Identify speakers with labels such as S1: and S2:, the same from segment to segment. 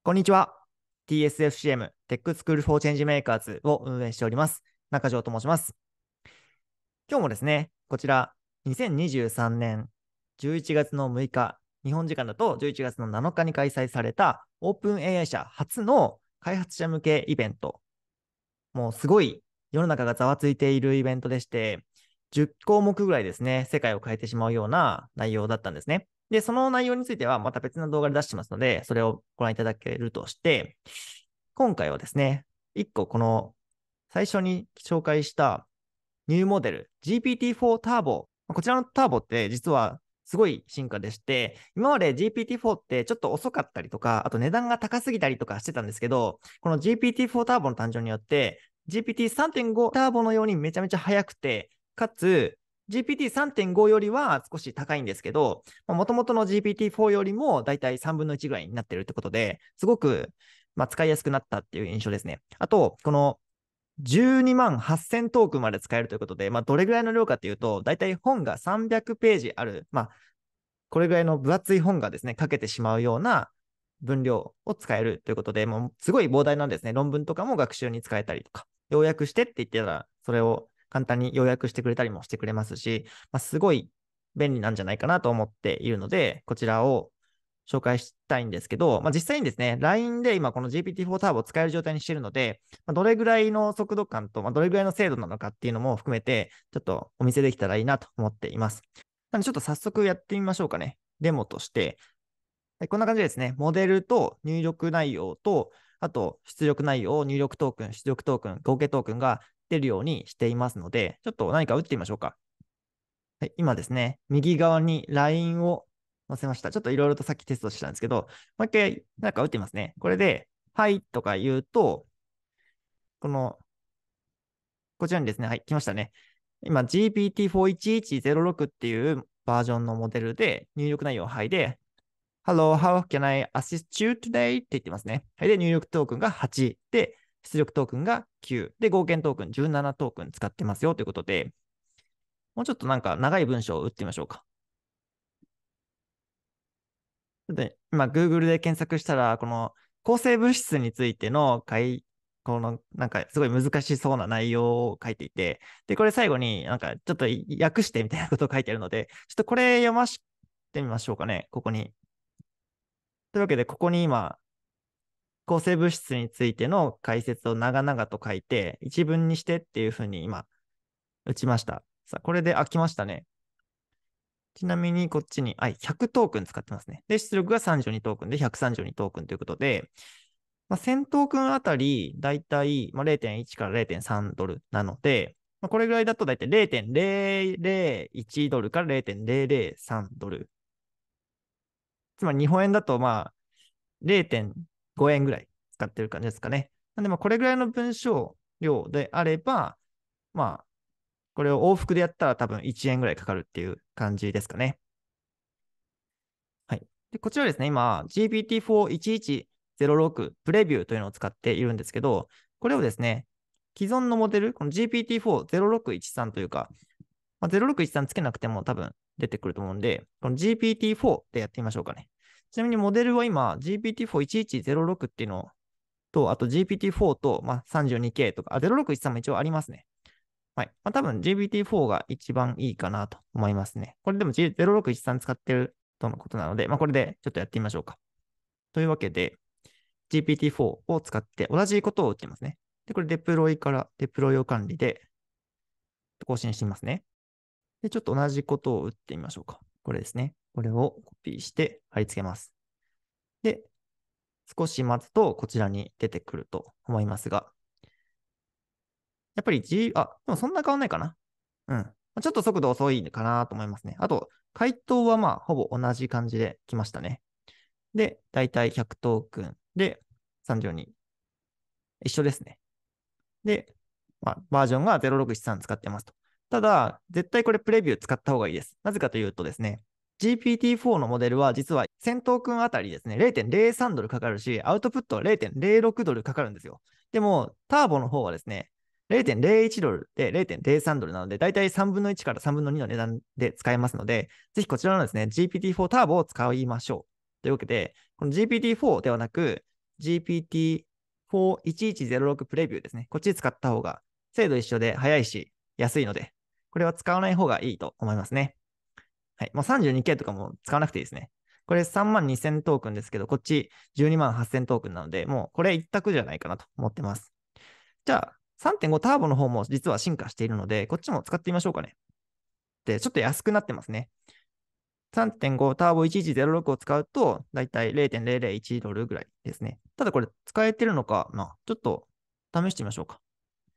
S1: こんにちは。TSFCM テックスクールフォーチェンジメーカーズを運営しております。中条と申します。今日もですね、こちら2023年11月の6日、日本時間だと11月の7日に開催されたオープン AI 社初の開発者向けイベント。もうすごい世の中がざわついているイベントでして、10項目ぐらいですね、世界を変えてしまうような内容だったんですね。で、その内容についてはまた別の動画で出してますので、それをご覧いただけるとして、今回はですね、1個この最初に紹介したニューモデル GPT-4 ターボ。こちらのターボって実はすごい進化でして、今まで GPT-4 ってちょっと遅かったりとか、あと値段が高すぎたりとかしてたんですけど、この GPT-4 ターボの誕生によって、GPT-3.5 ターボのようにめちゃめちゃ速くて、かつ GPT-3.5 よりは少し高いんですけど、もともとの GPT-4 よりもだいたい3分の1ぐらいになってるってことで、すごく使いやすくなったっていう印象ですね。あと、この12万8000トークンまで使えるということで、どれぐらいの量かっていうと、だいたい本が300ページある、これぐらいの分厚い本がですね、かけてしまうような分量を使えるということで、もうすごい膨大なんですね。論文とかも学習に使えたりとか、要約してって言ってたら、それを簡単に要約してくれたりもしてくれますし、すごい便利なんじゃないかなと思っているので、こちらを紹介したいんですけど、実際にですね、LINE で今この GPT-4 ターボを使える状態にしているので、どれぐらいの速度感と、どれぐらいの精度なのかっていうのも含めて、ちょっとお見せできたらいいなと思っています。なのでちょっと早速やってみましょうかね。デモとして。こんな感じでですね、モデルと入力内容と、あと出力内容、入力トークン、出力トークン、合計トークンが出るようにしていますので、ちょっと何か打ってみましょうか。はい、今ですね、右側に LINE を載せました。ちょっといろいろとさっきテストしたんですけど、もう一回なんか打ってみますね。これで、はいとか言うと、こちらにですね、はい、来ましたね。今 GPT-41106 っていうバージョンのモデルで入力内容をはいで、Hello, how can I assist you today? って言ってますね。はい。で、入力トークンが8で、出力トークンが9で、合計トークン17トークン使ってますよということで、もうちょっとなんか長い文章を打ってみましょうか。で、今、Google で検索したら、この抗生物質についてのこのなんかすごい難しそうな内容を書いていて、で、これ最後になんかちょっと訳してみたいなことを書いてあるので、ちょっとこれ読ましてみましょうかね、ここに。というわけで、ここに今、抗生物質についての解説を長々と書いて、一文にしてっていうふうに今、打ちました。さあ、これで飽きましたね。ちなみにこっちに、100トークン使ってますね。で、出力が32トークンで132トークンということで、1000トークンあたり、だいたい0.1から0.3ドルなので、これぐらいだとだいたい0.001ドルから0.003ドル。つまり日本円だと0.5円ぐらい使ってる感じですかね。なんでこれぐらいの文章量であれば、これを往復でやったら多分1円ぐらいかかるっていう感じですかね。はい。で、こちらですね、今、GPT-41106 プレビューというのを使っているんですけど、これをですね、既存のモデル、この GPT-40613 というか、0613つけなくても多分出てくると思うんで、この GPT-4 でやってみましょうかね。ちなみにモデルは今、GPT-41106 っていうのと、あと GPT-4 と、32K とか、0613も一応ありますね。はい。多分 GPT-4 が一番いいかなと思いますね。これでも0613使ってるとのことなので、これでちょっとやってみましょうか。というわけで、GPT-4 を使って同じことを打ってますね。で、これデプロイからデプロイを管理で更新してみますね。で、ちょっと同じことを打ってみましょうか。これですね。これをコピーして貼り付けます。で、少し待つとこちらに出てくると思いますが、やっぱりでもそんな変わんないかな。うん。ちょっと速度遅いかなと思いますね。あと、回答はほぼ同じ感じで来ましたね。で、だいたい100トークンで32。一緒ですね。で、バージョンが0613使ってますと。ただ、絶対これプレビュー使った方がいいです。なぜかというとですね、GPT-4 のモデルは実は1000トークンあたりですね、0.03ドルかかるし、アウトプットは0.06ドルかかるんですよ。でも、ターボの方はですね、0.01ドルで0.03ドルなので、だいたい3分の1から3分の2の値段で使えますので、ぜひこちらのですね、GPT-4 ターボを使いましょう。というわけで、この GPT-4 ではなく、 GPT-41106 プレビューですね。こっち使った方が精度一緒で早いし安いので、これは使わない方がいいと思いますね。はい。もう 32K とかも使わなくていいですね。これ32,000トークンですけど、こっち128,000トークンなので、もうこれ一択じゃないかなと思ってます。じゃあ、3.5 ターボの方も実は進化しているので、こっちも使ってみましょうかね。で、ちょっと安くなってますね。3.5 ターボ1106を使うと、だいたい 0.001 ドルぐらいですね。ただこれ使えてるのかな、ちょっと試してみましょうか。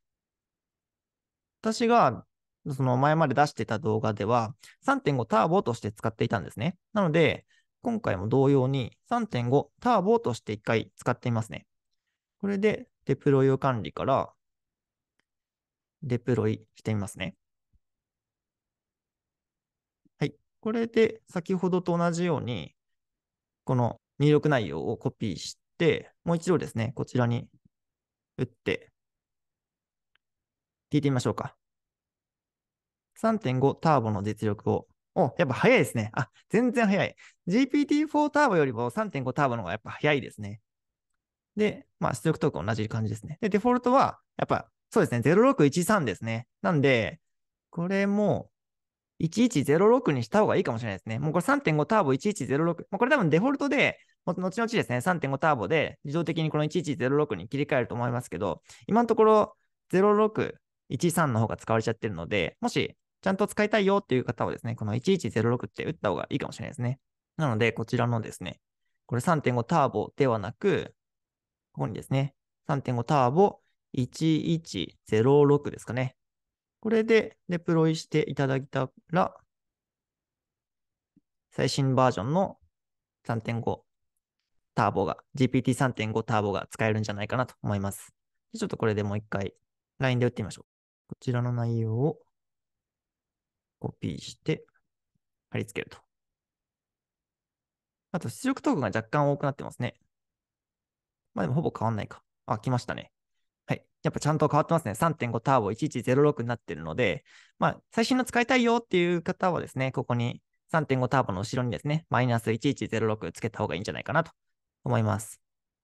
S1: 私がその前まで出してた動画では 3.5 ターボとして使っていたんですね。なので、今回も同様に 3.5 ターボとして一回使ってみますね。これでデプロイを管理からデプロイしてみますね。はい。これで先ほどと同じように、この入力内容をコピーして、もう一度ですね、こちらに打って聞いてみましょうか。3.5 ターボの実力を。やっぱ早いですね。全然早い。GPT-4 ターボよりも3.5ターボの方がやっぱ早いですね。で、出力トークン同じ感じですね。で、デフォルトは、やっぱ、そうですね、0613ですね。なんで、これも、1106にした方がいいかもしれないですね。もうこれ3.5ターボ1106。これ多分デフォルトで、後々ですね、3.5ターボで自動的にこの1106に切り替えると思いますけど、今のところ0613の方が使われちゃってるので、もしちゃんと使いたいよっていう方はですね、この1106って打った方がいいかもしれないですね。なので、こちらのですね、これ3.5ターボではなく、ここにですね、3.5ターボ1106ですかね。これでデプロイしていただいたら、最新バージョンの3.5ターボが、GPT3.5 ターボが使えるんじゃないかなと思います。ちょっとこれでもう一回 LINE で打ってみましょう。こちらの内容をコピーして貼り付けると。あと出力トークンが若干多くなってますね。でもほぼ変わんないか。来ましたね。はい。やっぱちゃんと変わってますね。3.5ターボ1106になってるので、最新の使いたいよっていう方はですね、ここに3.5ターボの後ろにですね、マイナス1106つけた方がいいんじゃないかなと思います。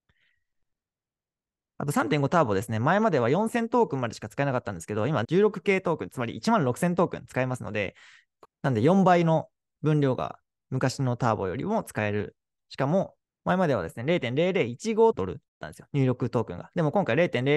S1: あと3.5ターボですね、前までは4000トークンまでしか使えなかったんですけど、今 16K トークン、つまり16000トークン使えますので、なんで4倍の分量が昔のターボよりも使える。しかも、前まではですね、0.0015ドルだったんですよ。入力トークンが。でも今回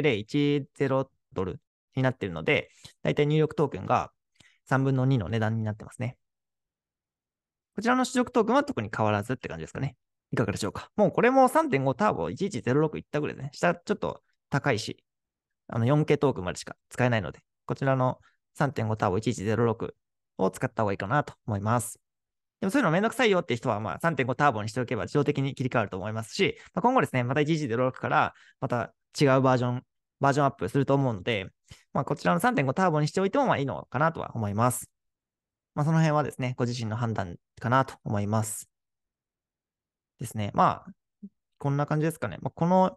S1: 0.0010ドルになっているので、だいたい入力トークンが3分の2の値段になってますね。こちらの出力トークンは特に変わらずって感じですかね。いかがでしょうか。もうこれも3.5ターボ1106いったぐらいですね。下ちょっと高いし、4K トークンまでしか使えないので、こちらの3.5ターボ1106を使った方がいいかなと思います。でもそういうのめんどくさいよって人は、3.5ターボにしておけば自動的に切り替わると思いますし、今後ですね、また1106からまた違うバージョンアップすると思うので、こちらの3.5ターボにしておいてもいいのかなとは思います。その辺はですね、ご自身の判断かなと思います。ですね。こんな感じですかね。この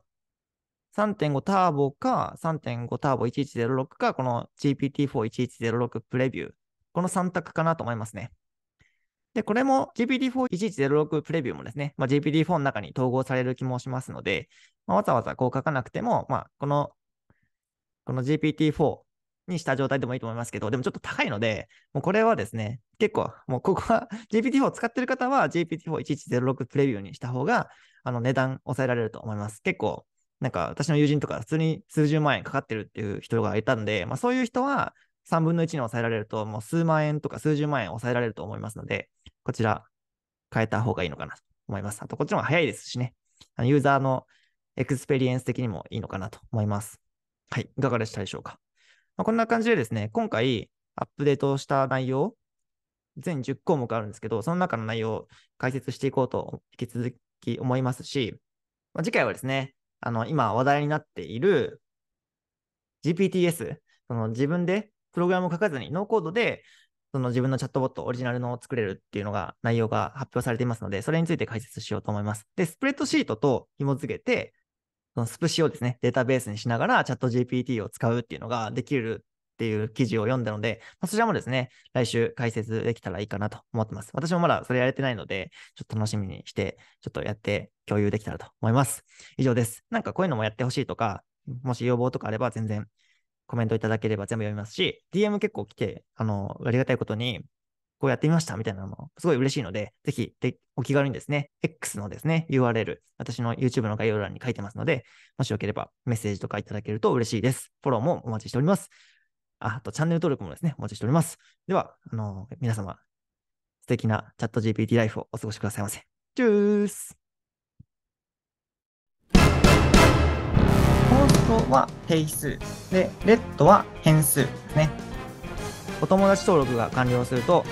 S1: 3.5ターボか3.5ターボ1106か、この GPT-41106 プレビュー。この3択かなと思いますね。で、これも GPT-41106 プレビューもですね、GPT-4 の中に統合される気もしますので、わざわざこう書かなくても、この GPT-4 にした状態でもいいと思いますけど、でもちょっと高いので、もうこれはですね、結構、もうここは GPT-4 を使ってる方は GPT-41106 プレビューにした方が、値段抑えられると思います。結構、私の友人とか普通に数十万円かかってるっていう人がいたんで、そういう人は3分の1に抑えられると、もう数万円とか数十万円抑えられると思いますので、こちら変えた方がいいのかなと思います。あと、こっちの方が早いですしね、ユーザーのエクスペリエンス的にもいいのかなと思います。はい、いかがでしたでしょうか。こんな感じでですね、今回アップデートした内容、全10項目あるんですけど、その中の内容を解説していこうと引き続き思いますし、次回はですね、今話題になっている GPTs、その自分でプログラムを書かずにノーコードでその自分のチャットボットオリジナルのを作れるっていうのが内容が発表されていますので、それについて解説しようと思います。で、スプレッドシートと紐付けて、そのスプシをですね、データベースにしながらチャット GPT を使うっていうのができるっていう記事を読んだので、そちらもですね、来週解説できたらいいかなと思ってます。私もまだそれやれてないので、ちょっと楽しみにして、ちょっとやって共有できたらと思います。以上です。なんかこういうのもやってほしいとか、もし要望とかあれば全然コメントいただければ全部読みますし、DM 結構来て、ありがたいことに、こうやってみましたみたいなのもすごい嬉しいので、ぜひお気軽にですね、X のですね、URL、私の YouTube の概要欄に書いてますので、もしよければメッセージとかいただけると嬉しいです。フォローもお待ちしております。あと、チャンネル登録もですね、お待ちしております。では、皆様、素敵なチャット GPT ライフをお過ごしくださいませ。チュース。コンストは定数。で、レッドは変数ですね。お友達登録が完了すると、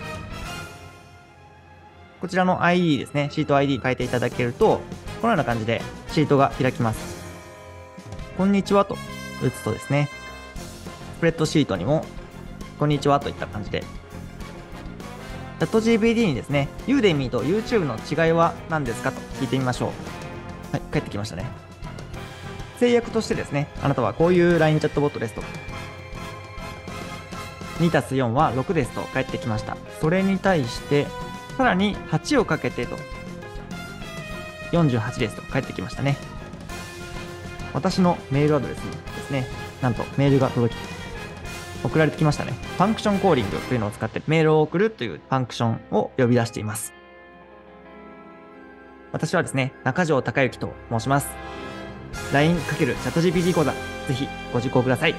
S1: こちらの ID ですね、シート ID 変えていただけると、このような感じでシートが開きます。こんにちはと打つとですね、スプレッドシートにも、こんにちはといった感じで、チャット GPT にですね、Udemy と YouTube の違いは何ですかと聞いてみましょう。はい、帰ってきましたね。制約としてですね、あなたはこういう LINE チャットボットですと。2+4 は6ですと返ってきました。それに対して、さらに8をかけてと、48ですと返ってきましたね。私のメールアドレスにですね、なんとメールが届き、送られてきましたね。ファンクションコーリングというのを使ってメールを送るというファンクションを呼び出しています。私はですね、中条隆之と申します。LINE× チャット GPT 講座、ぜひご受講ください。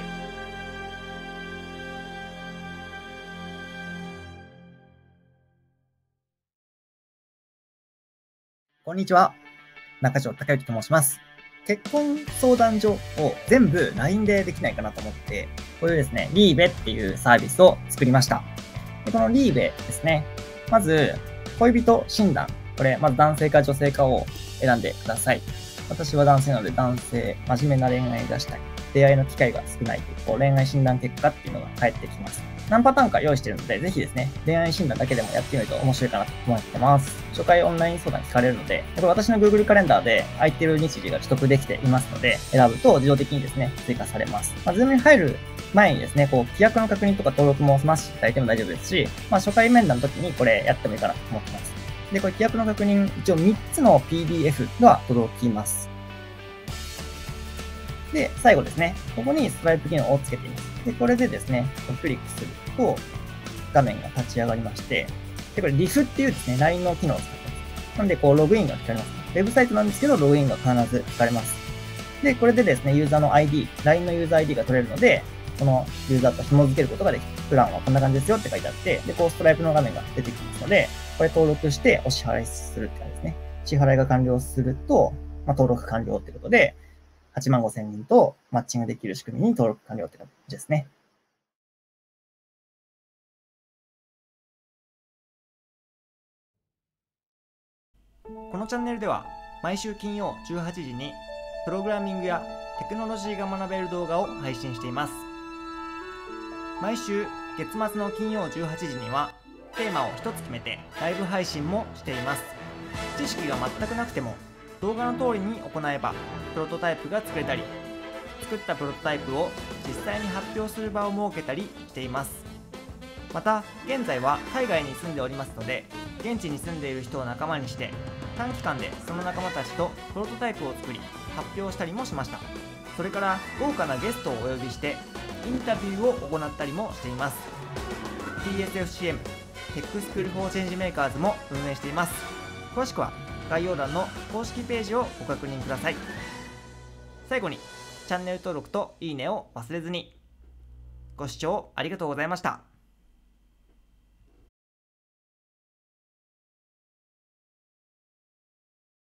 S1: こんにちは。中条隆之と申します。結婚相談所を全部 LINE でできないかなと思って、こういうですね、リーベっていうサービスを作りました。でこのリーベですね、まず、恋人診断。これ、まず男性か女性かを選んでください。私は男性なので男性、真面目な恋愛がしたい。出会いの機会が少ない。恋愛診断結果っていうのが返ってきます。何パターンか用意しているので、ぜひですね、恋愛診断だけでもやってみると面白いかなと思ってます。初回オンライン相談聞かれるので、これ私の Google カレンダーで空いてる日時が取得できていますので、選ぶと自動的にですね、追加されます。Zoom に入る前にですね、規約の確認とか登録も済ませていただいても大丈夫ですし、初回面談の時にこれやってもいいかなと思ってます。で、これ規約の確認、一応3つの PDF が届きます。で、最後ですね、ここにストライプ機能をつけています。で、これでですね、クリックすると、画面が立ち上がりまして、で、これ Diff っていうですね、LINE の機能を使ってます。なんで、ログインが聞かれます。ウェブサイトなんですけど、ログインが必ず聞かれます。で、これでですね、ユーザーの ID、LINE のユーザー ID が取れるので、このユーザーと紐付けることができる。プランはこんな感じですよって書いてあって、で、ストライプの画面が出てきますので、これ登録してお支払いするって感じですね。支払いが完了すると、登録完了ってことで、85,000人とマッチングできる仕組みに登録完了って感じですね。このチャンネルでは毎週金曜18時にプログラミングやテクノロジーが学べる動画を配信しています。毎週月末の金曜18時にはテーマを一つ決めてライブ配信もしています。知識が全くなくても動画の通りに行えばプロトタイプが作れたり、作ったプロトタイプを実際に発表する場を設けたりしています。また現在は海外に住んでおりますので、現地に住んでいる人を仲間にして短期間でその仲間たちとプロトタイプを作り発表したりもしました。それから豪華なゲストをお呼びしてインタビューを行ったりもしています。 TSFCM テックスクールフォーチェンジメーカーズも運営しています。詳しくは概要欄の公式ページをご確認ください。最後にチャンネル登録といいねを忘れずに。ご視聴ありがとうございました。